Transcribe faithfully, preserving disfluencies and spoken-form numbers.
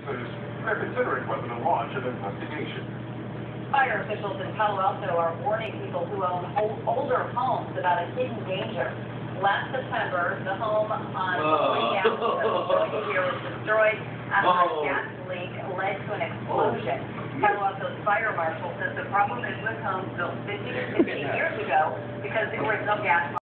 says they're considering whether to launch an investigation. Fire officials in Palo Alto are warning people who own old, older homes about a hidden danger. Last September, the home on Lee Avenue that we're showing you here was destroyed after a gas leak led to an explosion. Palo Alto's fire marshal says the problem is with homes built fifty to sixty years ago because there was no gas.